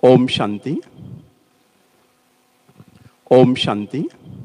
ओम शांति, ओम शांति,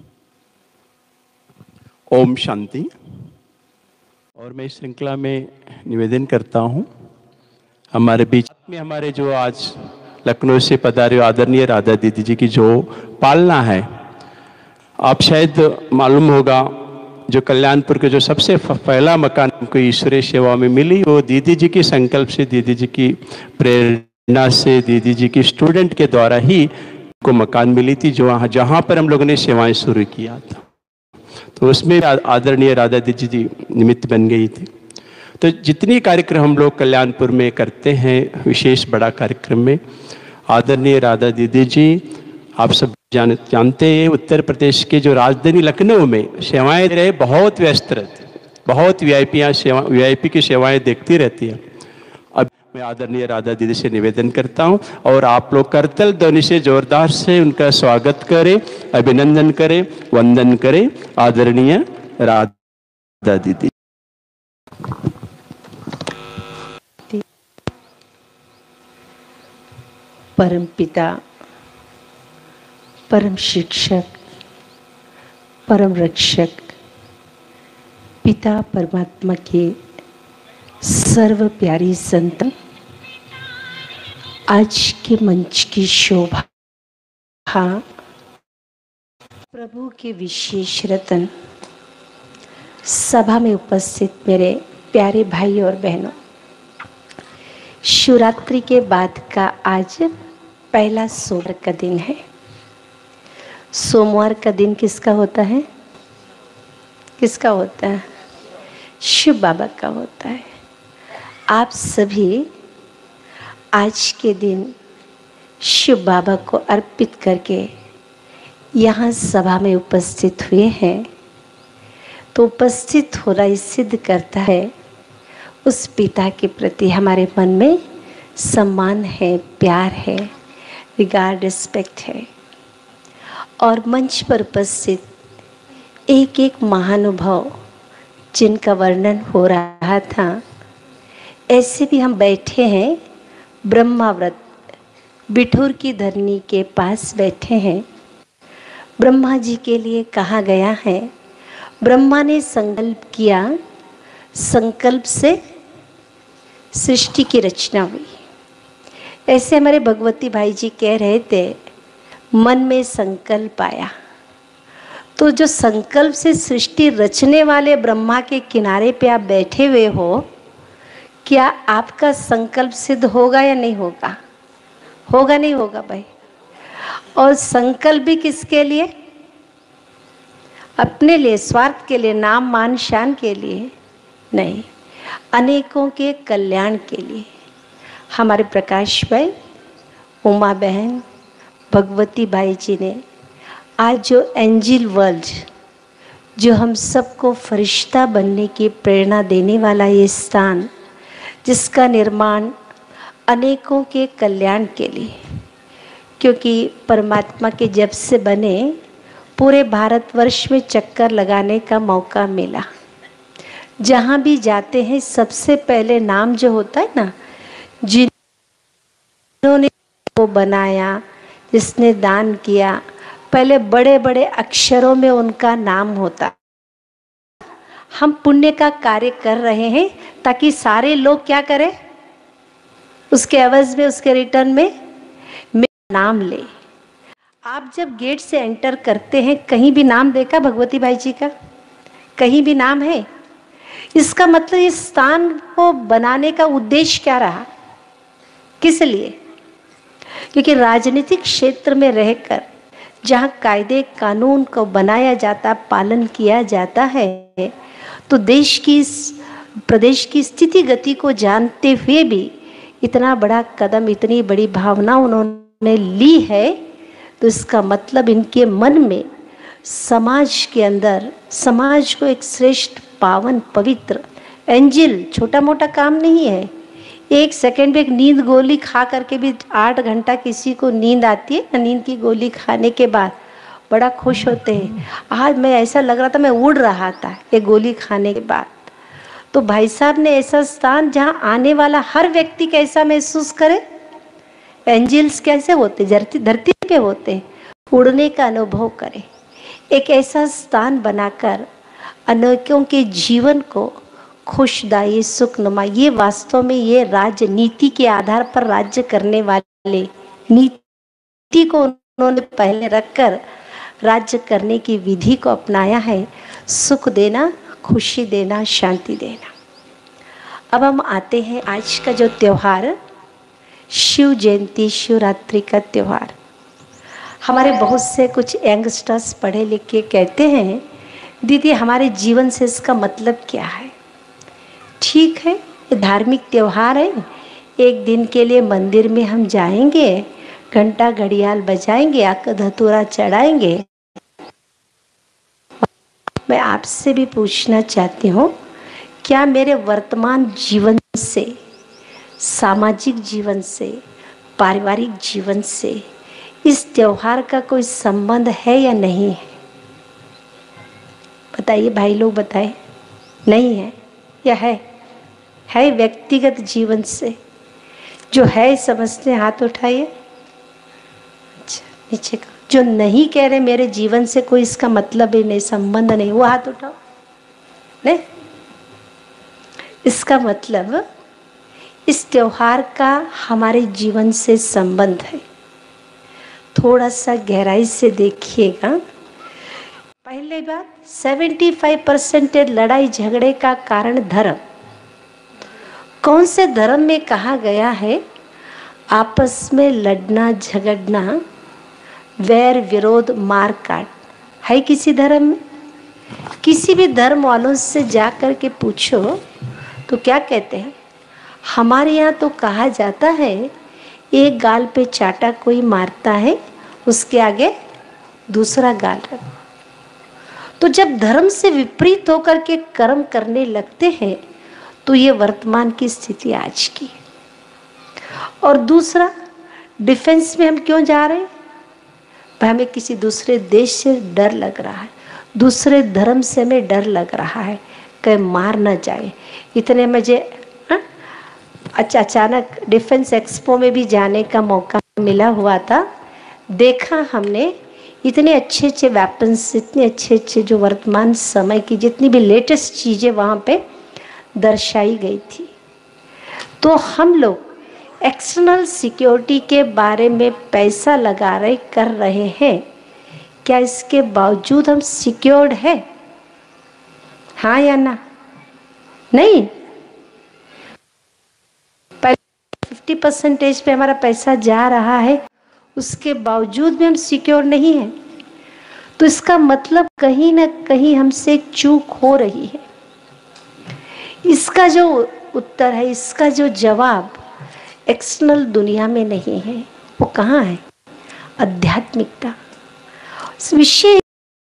ओम शांति। और मैं इस श्रृंखला में निवेदन करता हूँ हमारे बीच में हमारे जो आज लखनऊ से पधारे आदरणीय राधा दीदी जी की जो पालना है, आप शायद मालूम होगा जो कल्याणपुर के जो सबसे पहला मकान को ईश्वरीय सेवा में मिली वो दीदी जी की संकल्प से, दीदी जी की प्रेरणा से, दीदी जी की स्टूडेंट के द्वारा ही को मकान मिली थी जो जहाँ पर हम लोगों ने सेवाएं शुरू किया था। तो उसमें आदरणीय राधा दीदी जी निमित्त बन गई थी। तो जितनी कार्यक्रम हम लोग कल्याणपुर में करते हैं, विशेष बड़ा कार्यक्रम में आदरणीय राधा दीदी जी, आप सब जानते हैं उत्तर प्रदेश के जो राजधानी लखनऊ में सेवाएं दे रहे, बहुत व्यस्त रहते, बहुत वीआईपी की सेवाएं देखती रहती है। अब मैं आदरणीय राधा दीदी से निवेदन करता हूं और आप लोग करतल ध्वनि से जोरदार से उनका स्वागत करें, अभिनंदन करें, वंदन करें। आदरणीय राधा दीदी। परम पिता, परम शिक्षक, परम रक्षक, पिता परमात्मा के सर्व प्यारी संतान, आज के मंच की शोभा, प्रभु के विशेष रतन, सभा में उपस्थित मेरे प्यारे भाई और बहनों, शिवरात्रि के बाद का आज पहला सोमवार का दिन है। सोमवार का दिन किसका होता है? किसका होता है? शिव बाबा का होता है। आप सभी आज के दिन शिव बाबा को अर्पित करके यहाँ सभा में उपस्थित हुए हैं। तो उपस्थित होना ये सिद्ध करता है उस पिता के प्रति हमारे मन में सम्मान है, प्यार है, रिगार्ड, रिस्पेक्ट है। और मंच पर उपस्थित एक एक महानुभाव जिनका वर्णन हो रहा था, ऐसे भी हम बैठे हैं ब्रह्माव्रत बिठूर की धरनी के पास बैठे हैं। ब्रह्मा जी के लिए कहा गया है, ब्रह्मा ने संकल्प किया, संकल्प से सृष्टि की रचना हुई। ऐसे हमारे भगवती भाई जी कह रहे थे, मन में संकल्प आया। तो जो संकल्प से सृष्टि रचने वाले ब्रह्मा के किनारे पे आप बैठे हुए हो, क्या आपका संकल्प सिद्ध होगा या नहीं होगा? होगा नहीं होगा भाई? और संकल्प भी किसके लिए? अपने लिए, स्वार्थ के लिए, नाम मान शान के लिए नहीं, अनेकों के कल्याण के लिए। हमारे प्रकाश भाई, उमा बहन, भगवती भाई जी ने आज जो एंजिल वर्ल्ड, जो हम सबको फरिश्ता बनने की प्रेरणा देने वाला ये स्थान, जिसका निर्माण अनेकों के कल्याण के लिए, क्योंकि परमात्मा के जब से बने पूरे भारतवर्ष में चक्कर लगाने का मौका मिला। जहाँ भी जाते हैं सबसे पहले नाम जो होता है ना, जिन्होंने वो बनाया, जिसने दान किया, पहले बड़े बड़े अक्षरों में उनका नाम होता। हम पुण्य का कार्य कर रहे हैं ताकि सारे लोग क्या करें, उसके एवज में, उसके रिटर्न में मेरा नाम ले। आप जब गेट से एंटर करते हैं, कहीं भी नाम देखा भगवती भाई जी का? कहीं भी नाम है? इसका मतलब इस स्थान को बनाने का उद्देश्य क्या रहा, किस लिए? क्योंकि राजनीतिक क्षेत्र में रहकर जहाँ कायदे कानून को बनाया जाता, पालन किया जाता है, तो देश की, प्रदेश की स्थिति गति को जानते हुए भी इतना बड़ा कदम, इतनी बड़ी भावना उन्होंने ली है, तो इसका मतलब इनके मन में समाज के अंदर, समाज को एक श्रेष्ठ, पावन, पवित्र, एंजिल छोटा मोटा काम नहीं है। एक सेकंड में एक नींद गोली खा करके भी 8 घंटा किसी को नींद आती है ना, नींद की गोली खाने के बाद बड़ा खुश होते हैं। आज मैं ऐसा लग रहा था मैं उड़ रहा था ये गोली खाने के बाद। तो भाई साहब ने ऐसा स्थान जहाँ आने वाला हर व्यक्ति कैसा महसूस करे, एंजल्स कैसे होते, धरती पे होते, उड़ने का अनुभव करें, एक ऐसा स्थान बनाकर अनेकों के जीवन को खुशदायी सुखनुमा, ये वास्तव में ये राजनीति के आधार पर राज्य करने वाले, नीति को उन्होंने पहले रखकर राज्य करने की विधि को अपनाया है, सुख देना, खुशी देना, शांति देना। अब हम आते हैं आज का जो त्योहार, शिव जयंती, शिवरात्रि का त्योहार। हमारे बहुत से कुछ यंगस्टर्स पढ़े लिखे कहते हैं, दीदी हमारे जीवन से इसका मतलब क्या है। ठीक है, ये धार्मिक त्योहार है, एक दिन के लिए मंदिर में हम जाएंगे, घंटा घड़ियाल बजाएंगे, आक धतूरा चढ़ाएंगे। मैं आपसे भी पूछना चाहती हूँ, क्या मेरे वर्तमान जीवन से, सामाजिक जीवन से, पारिवारिक जीवन से इस त्योहार का कोई संबंध है या नहीं है? बताइए भाई लोग, बताएं। नहीं है या है? है व्यक्तिगत जीवन से? जो है समझते हैं हाथ उठाइए। अच्छा, नीचे का। जो नहीं कह रहे मेरे जीवन से कोई इसका मतलब ही नहीं, संबंध नहीं, वो हाथ उठाओ। नहीं, इसका मतलब इस त्योहार का हमारे जीवन से संबंध है। थोड़ा सा गहराई से देखिएगा। पहले बात, 75% लड़ाई झगड़े का कारण धर्म। कौन से धर्म में कहा गया है आपस में लड़ना झगड़ना, वैर विरोध मार काट है किसी धर्म में? किसी भी धर्म वालों से जा कर के पूछो तो क्या कहते हैं? हमारे यहाँ तो कहा जाता है एक गाल पे चाटा कोई मारता है, उसके आगे दूसरा गाल रख। तो जब धर्म से विपरीत होकर के कर्म करने लगते हैं तो ये वर्तमान की स्थिति आज की है। और दूसरा, डिफेंस में हम क्यों जा रहे हैं? भाई हमें किसी दूसरे देश से डर लग रहा है, दूसरे धर्म से हमें डर लग रहा है, कहीं मार ना जाए। इतने मुझे अच्छा अचानक डिफेंस एक्सपो में भी जाने का मौका मिला हुआ था। देखा हमने इतने अच्छे अच्छे वेपन्स, इतने अच्छे अच्छे जो वर्तमान समय की जितनी भी लेटेस्ट चीज़ें वहाँ पे दर्शाई गई थी। तो हम लोग एक्सटर्नल सिक्योरिटी के बारे में पैसा लगा रहे कर रहे हैं, क्या इसके बावजूद हम सिक्योर्ड है? हाँ या ना? नहीं। 50% पे हमारा पैसा जा रहा है, उसके बावजूद भी हम सिक्योर नहीं हैं। तो इसका मतलब कहीं ना कहीं हमसे चूक हो रही है। इसका जो उत्तर है, इसका जो जवाब एक्सटर्नल दुनिया में नहीं है, वो कहाँ है? आध्यात्मिकता। विशेष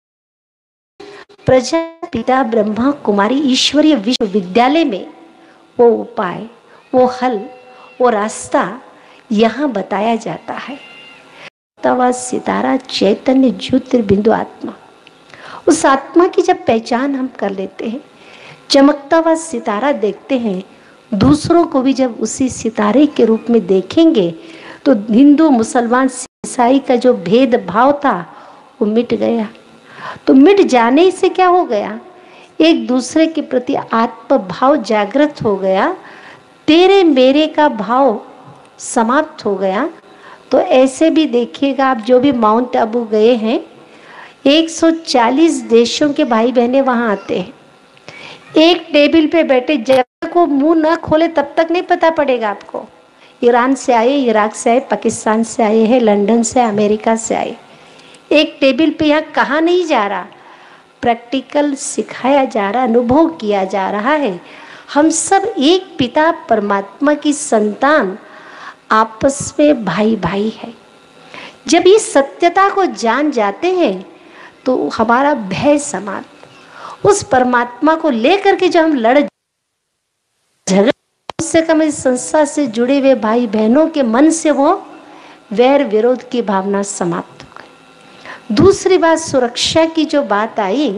प्रजापिता ब्रह्मा कुमारी ईश्वरीय विश्वविद्यालय में वो उपाय, वो हल, वो रास्ता यहाँ बताया जाता है। तवा सितारा चैतन्य ज्योतिर्बिंदु आत्मा। उस आत्मा की जब पहचान हम कर लेते हैं, चमकता हुआ सितारा देखते हैं, दूसरों को भी जब उसी सितारे के रूप में देखेंगे तो हिंदू मुसलमान ईसाई का जो भेदभाव था वो मिट गया। तो मिट जाने से क्या हो गया? एक दूसरे के प्रति आत्म भाव जागृत हो गया, तेरे मेरे का भाव समाप्त हो गया। तो ऐसे भी देखिएगा आप, जो भी माउंट आबू गए हैं, 140 देशों के भाई बहनें वहाँ आते हैं। एक टेबल पे बैठे, जब तक वो मुंह ना खोले तब तक नहीं पता पड़ेगा आपको। ईरान से आए, इराक से आए, पाकिस्तान से आए हैं, लंदन से, अमेरिका से आए। एक टेबल पे यहाँ कहा नहीं जा रहा, प्रैक्टिकल सिखाया जा रहा, अनुभव किया जा रहा है। हम सब एक पिता परमात्मा की संतान, आपस में भाई भाई है। जब इस सत्यता को जान जाते हैं तो हमारा भय समाप्त। उस परमात्मा को लेकर के जब हम लड़ झगड़, उससे कम इस संस्था से जुड़े हुए भाई बहनों के मन से वो वैर विरोध की भावना समाप्त हो गई। दूसरी बात, सुरक्षा की जो बात आई,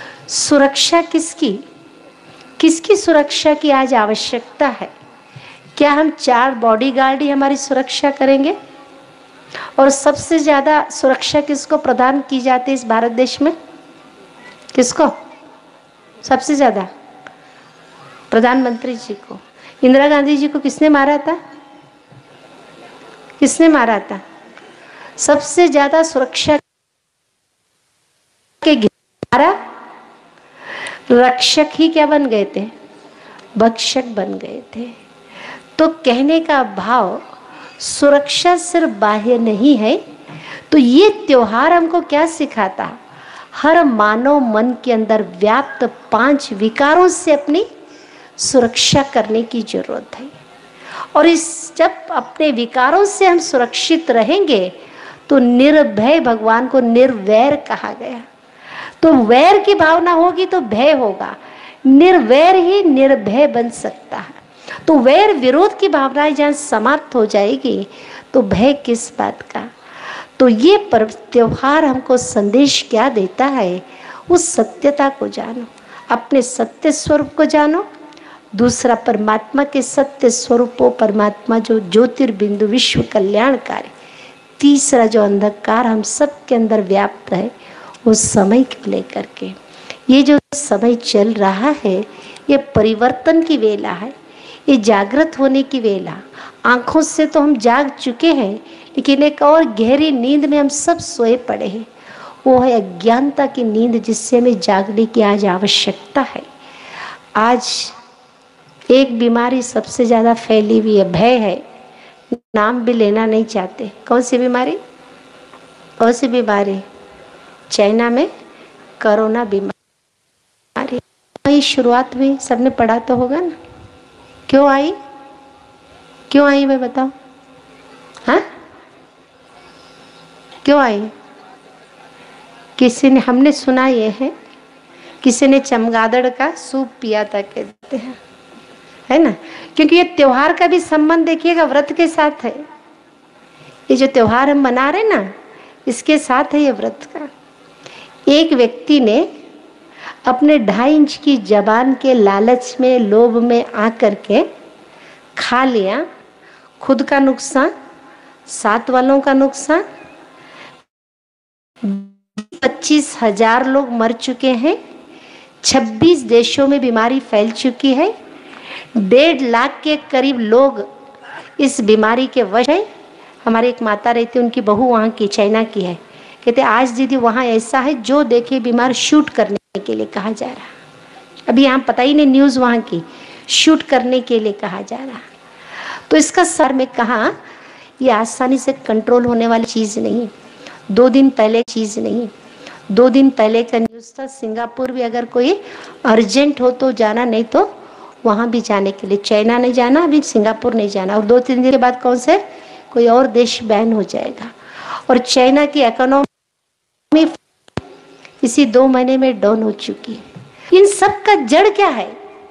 सुरक्षा किसकी किसकी सुरक्षा की आज आवश्यकता है? क्या हम 4 बॉडीगार्ड ही हमारी सुरक्षा करेंगे? और सबसे ज्यादा सुरक्षा किसको प्रदान की जाती है इस भारत देश में? किसको सबसे ज्यादा? प्रधानमंत्री जी को। इंदिरा गांधी जी को किसने मारा था? किसने मारा था? सबसे ज्यादा सुरक्षा के मारा रक्षक ही क्या बन गए थे? भक्षक बन गए थे। तो कहने का भाव सुरक्षा सिर्फ बाह्य नहीं है। तो ये त्योहार हमको क्या सिखाता? हर मानव मन के अंदर व्याप्त 5 विकारों से अपनी सुरक्षा करने की जरूरत है। और जब अपने विकारों से हम सुरक्षित रहेंगे तो निर्भय, भगवान को निर्वैर कहा गया। तो वैर की भावना होगी तो भय होगा, निर्वैर ही निर्भय बन सकता है। तो वैर विरोध की भावनाएं जहाँ समाप्त हो जाएगी तो भय किस बात का? तो ये पर्व त्योहार हमको संदेश क्या देता है? उस सत्यता को जानो, अपने सत्य स्वरूप को जानो। दूसरा, परमात्मा के सत्य स्वरूप, परमात्मा जो ज्योतिर्बिंदु विश्व कल्याणकारी। तीसरा, जो अंधकार हम सब के अंदर व्याप्त है, उस समय को लेकर के ये जो समय चल रहा है, ये परिवर्तन की वेला है, ये जागृत होने की वेला। आंखों से तो हम जाग चुके हैं, लेकिन एक और गहरी नींद में हम सब सोए पड़े हैं। वो है अज्ञानता की नींद, जिससे हमें जागने की आज आवश्यकता है। आज एक बीमारी सबसे ज़्यादा फैली हुई है, भय है। नाम भी लेना नहीं चाहते। कौन सी बीमारी? कौन सी बीमारी? चाइना में कोरोना बीमारी। वही शुरुआत हुई, सबने पढ़ा तो होगा ना। क्यों आई? क्यों आई मैं बताओ? हाँ, क्यों आई? किसी ने, हमने सुना ये है, किसी ने चमगादड़ का सूप पिया था कहते हैं, है ना। क्योंकि ये त्योहार का भी संबंध देखिएगा व्रत के साथ है। ये जो त्योहार हम मना रहे ना, इसके साथ है ये व्रत का। एक व्यक्ति ने अपने 2.5 इंच की जबान के लालच में, लोभ में आकर के खा लिया। खुद का नुकसान, 7 वालों का नुकसान। 25,000 लोग मर चुके हैं। 26 देशों में बीमारी फैल चुकी है। 1.5 लाख के करीब लोग इस बीमारी के वश हैं। हमारी एक माता रहती, उनकी बहू वहाँ की, चाइना की है। कहते आज दीदी वहाँ ऐसा है, जो देखे बीमार शूट करने के लिए कहा जा रहा। अभी यहाँ पता ही नहीं, न्यूज़ वहाँ की, शूट करने के लिए कहा जा रहा। तो इसका सर में कहा, ये आसानी से कंट्रोल होने वाली चीज़ नहीं। 2 दिन पहले चीज़ नहीं, 2 दिन पहले का न्यूज़ था। सिंगापुर भी अगर कोई अर्जेंट हो तो जाना, नहीं तो वहाँ भी जाने के लिए, चाइना नहीं जाना, अभी सिंगापुर नहीं जाना। और 2-3 दिन के बाद कौन से कोई और देश बैन हो जाएगा। और चाइना की इकोनॉमी इसी 2 महीने में डाउन हो चुकी है। इन सब का जड़ क्या है?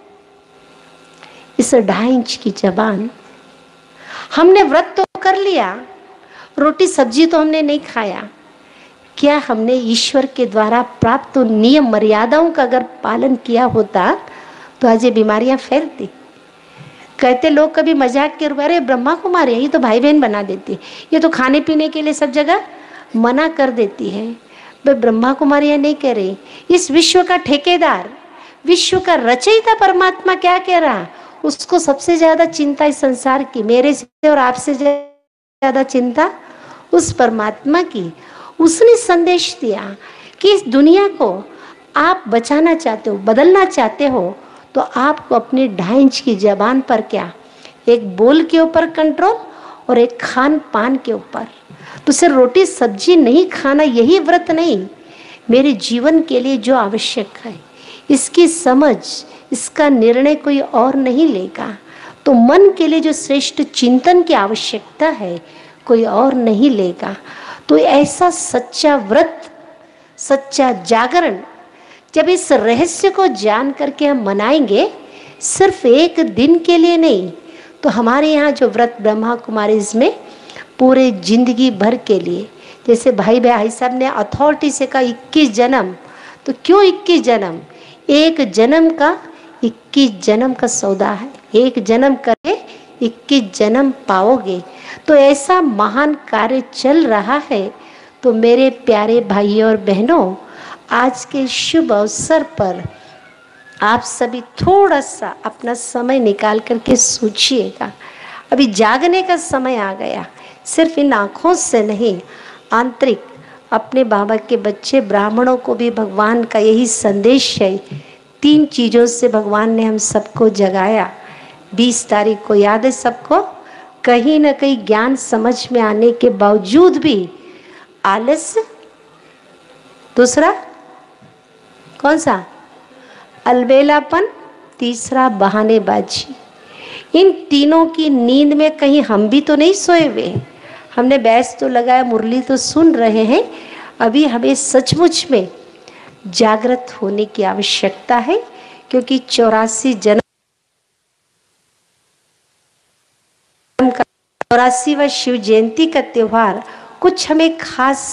इस 2.5 इंच की जबान। हमने व्रत तो कर लिया, रोटी सब्जी तो हमने नहीं खाया। क्या हमने ईश्वर के द्वारा प्राप्त नियम मर्यादाओं का अगर पालन किया होता तो आज ये बीमारियां फैलती? कहते लोग कभी मजाक के रूप में, अरे ब्रह्मा कुमारी ये तो भाई बहन बना देती, ये तो खाने पीने के लिए सब जगह मना कर देती है। भाई ब्रह्मा कुमारी नहीं कह रही, इस विश्व का ठेकेदार, विश्व का रचयिता परमात्मा क्या कह रहा? उसको सबसे ज्यादा चिंता इस संसार की, मेरे से और आपसे ज्यादा चिंता उस परमात्मा की। उसने संदेश दिया कि इस दुनिया को आप बचाना चाहते हो, बदलना चाहते हो, तो आपको अपने 2.5 इंच की जबान पर क्या, एक बोल के ऊपर कंट्रोल और एक खान पान के ऊपर। तो सिर्फ रोटी सब्जी नहीं खाना यही व्रत नहीं, मेरे जीवन के लिए जो आवश्यक है इसकी समझ, इसका निर्णय कोई और नहीं लेगा। तो मन के लिए जो श्रेष्ठ चिंतन की आवश्यकता है कोई और नहीं लेगा। तो ऐसा सच्चा व्रत, सच्चा जागरण जब इस रहस्य को जान करके हम मनाएंगे, सिर्फ एक दिन के लिए नहीं, तो हमारे यहाँ जो व्रत ब्रह्मा कुमारी इसमें पूरे जिंदगी भर के लिए। जैसे भाई साहब ने अथॉरिटी से कहा 21 जन्म, तो क्यों 21 जन्म? एक जन्म का 21 जन्म का सौदा है। एक जन्म करे 21 जन्म पाओगे। तो ऐसा महान कार्य चल रहा है। तो मेरे प्यारे भाइयों और बहनों, आज के शुभ अवसर पर आप सभी थोड़ा सा अपना समय निकाल करके सोचिएगा। अभी जागने का समय आ गया। सिर्फ इन आँखों से नहीं, आंतरिक अपने बाबा के बच्चे ब्राह्मणों को भी भगवान का यही संदेश है। 3 चीज़ों से भगवान ने हम सबको जगाया। 20 तारीख को याद है सबको? कहीं ना कहीं ज्ञान समझ में आने के बावजूद भी आलस्य, दूसरा कौन सा? अलबेलापन, तीसरा बहानेबाजी। इन तीनों की नींद में कहीं हम भी तो नहीं सोए हुए। हमने बैस तो लगाया, मुरली तो सुन रहे हैं। अभी हमें सचमुच में जागृत होने की आवश्यकता है, क्योंकि 84 जन्म का 84वां शिव जयंती का त्योहार कुछ हमें खास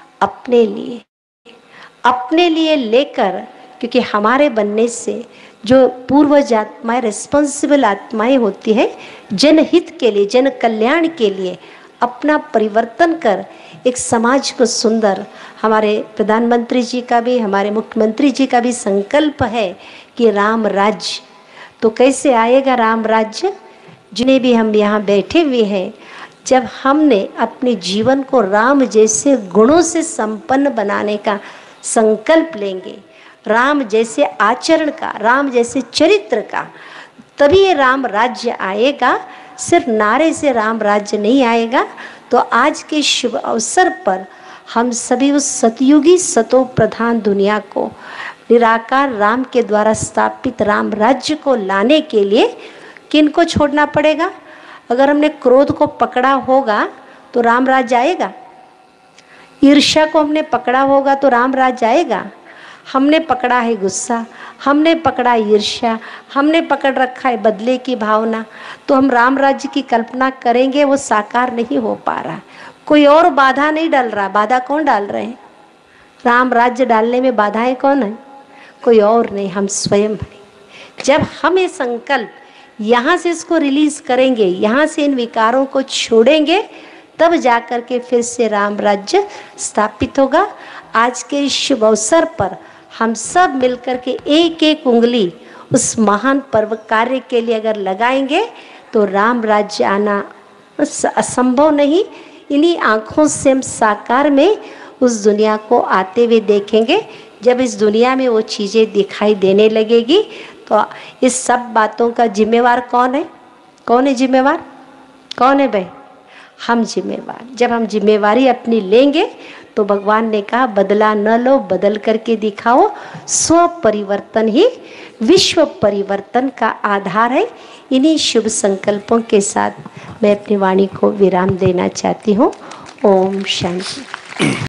अपने लिए लेकर, क्योंकि हमारे बनने से जो पूर्वज आत्माएं, रिस्पॉन्सिबल आत्माएं होती है, जनहित के लिए, जन कल्याण के लिए अपना परिवर्तन कर एक समाज को सुंदर, हमारे प्रधानमंत्री जी का भी, हमारे मुख्यमंत्री जी का भी संकल्प है कि राम राज्य। तो कैसे आएगा राम राज्य? जिन्हें भी हम यहाँ बैठे हुए हैं, जब हमने अपने जीवन को राम जैसे गुणों से संपन्न बनाने का संकल्प लेंगे, राम जैसे आचरण का, राम जैसे चरित्र का, तभी ये राम राज्य आएगा। सिर्फ नारे से राम राज्य नहीं आएगा। तो आज के शुभ अवसर पर हम सभी उस सतयुगी सतो प्रधान दुनिया को, निराकार राम के द्वारा स्थापित राम राज्य को लाने के लिए किन को छोड़ना पड़ेगा? अगर हमने क्रोध को पकड़ा होगा तो राम राज्य आएगा। ईर्ष्या को हमने पकड़ा होगा तो राम राज्य आएगा। हमने पकड़ा है गुस्सा, हमने पकड़ा ईर्ष्या, हमने पकड़ रखा है बदले की भावना, तो हम राम राज्य की कल्पना करेंगे, वो साकार नहीं हो पा रहा। कोई और बाधा नहीं डाल रहा। बाधा कौन डाल रहे हैं? राम राज्य डालने में बाधाएं कौन है? कोई और नहीं, हम स्वयं हैं। जब हम ये संकल्प यहाँ से इसको रिलीज करेंगे, यहाँ से इन विकारों को छोड़ेंगे, तब जाकर के फिर से राम राज्य स्थापित होगा। आज के इस शुभ अवसर पर हम सब मिलकर के एक एक उंगली उस महान पर्व कार्य के लिए अगर लगाएंगे तो राम राज्य आना असंभव नहीं। इन्हीं आँखों से हम साकार में उस दुनिया को आते हुए देखेंगे। जब इस दुनिया में वो चीज़ें दिखाई देने लगेगी तो इस सब बातों का जिम्मेवार कौन है? कौन है जिम्मेवार? कौन है भाई? हम जिम्मेवार। जब हम जिम्मेवारी अपनी लेंगे तो भगवान ने कहा बदला न लो, बदल करके दिखाओ। स्व परिवर्तन ही विश्व परिवर्तन का आधार है। इन्हीं शुभ संकल्पों के साथ मैं अपनी वाणी को विराम देना चाहती हूँ। ओम शांति।